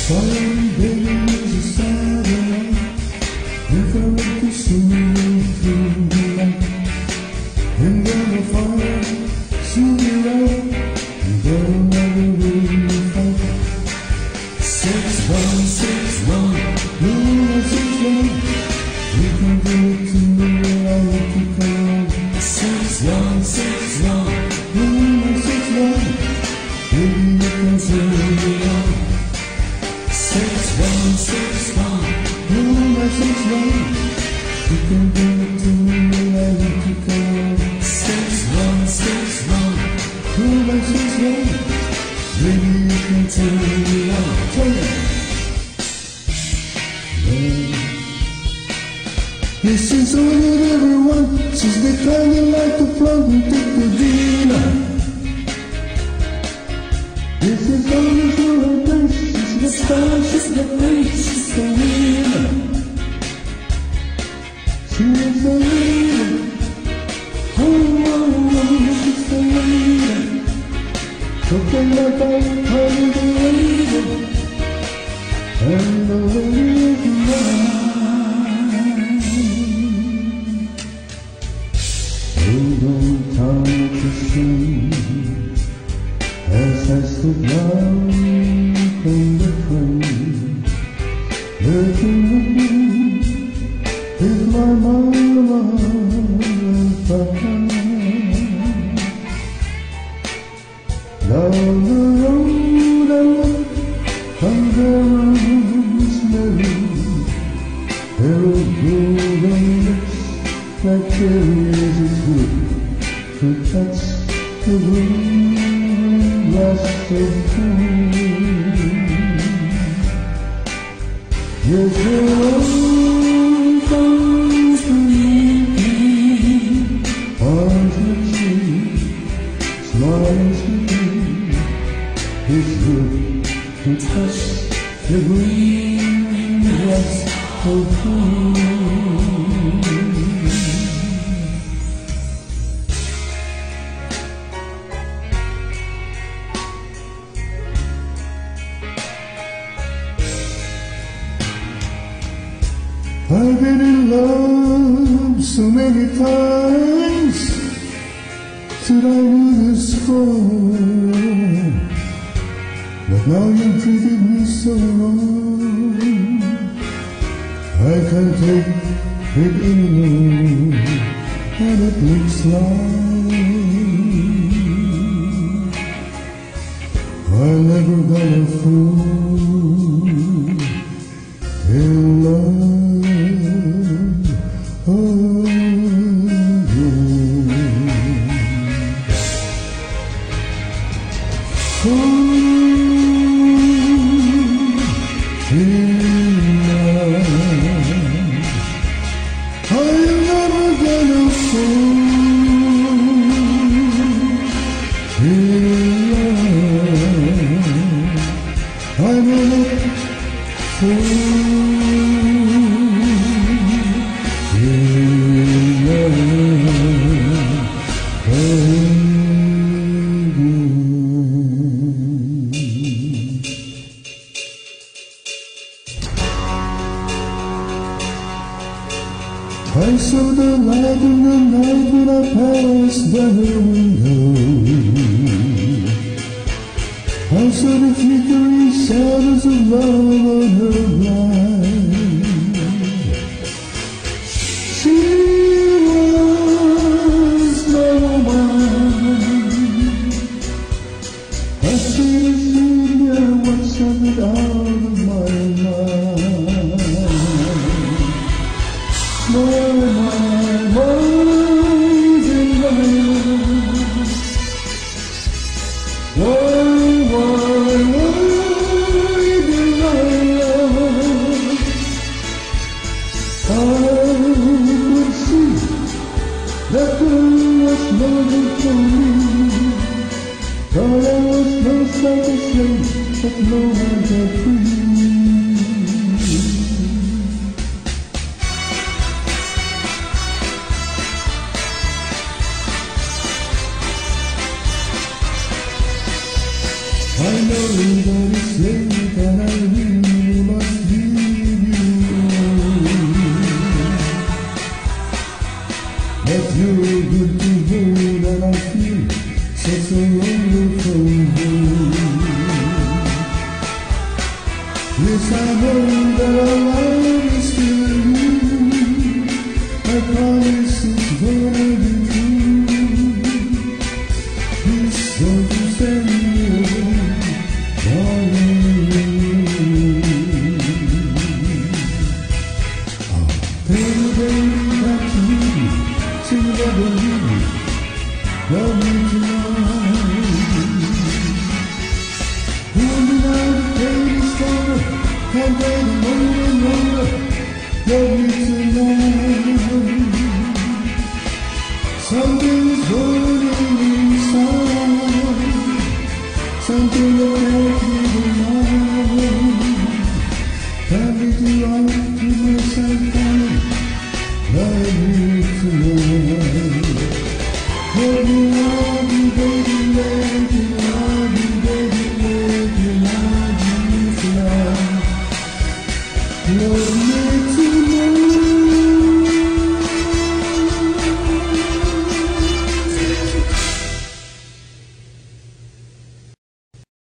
Silent baby is a satellite, infrared to see through the night. And then the fire, soon you're out, and they'll never really fight. 6-1, 6-1, moonlight 6-1, you can do it to me and I'll let you come. 6-1, 6-1, moonlight 6-1, baby you can turn me on. 6-1, 6-1, moonlight 6-1, you can do it to me and I'll let you come. 6-1, 6-1, moonlight 6-1, baby you can turn me on. Turn it. This is all that everyone since they kinda like to flaunt and take the dinner. This is all the girl place, it's the style, she's the face, she's the winner. She is the leader, oh, oh, oh, she's the leader. Talking about how you the leader, and the leader mine. Time to see as I stood down from the train, looking at me with my mama and papa. Down the road I walk, and there was Medley, there were golden lips like cherries is good to touch the wind was so cool. Yes, the world comes to meet me, arms with cheek, smiles with me. It's good to touch the wind was so cool. I've been in love so many times that I knew the score, but now you treated me so wrong. I can't take it anymore, and it looks like I never got a fool in love. I saw the light in the night when I passed by her window. I saw the flickering shadows of love on her blind. She was my woman. I should have seen her once of it out of my mind. My mind in love. Why in love? I could see that girl was no good for me. Thought I was no selfish slave, but no one got free. I know that it's late and I really Yes, I know that our love is still you. I promise it's gonna be true. Please don't you send me away, darling. I'll tell you, baby, that you need me, so you never leave me. Love me tonight. Hold me now, baby, stronger. Can't wait longer. Love me tonight. Something's burning inside. Something that can't be denied. Can't be too long to myself, darling. Love me tonight. Love you, baby, love you, baby, love you tonight. Love you.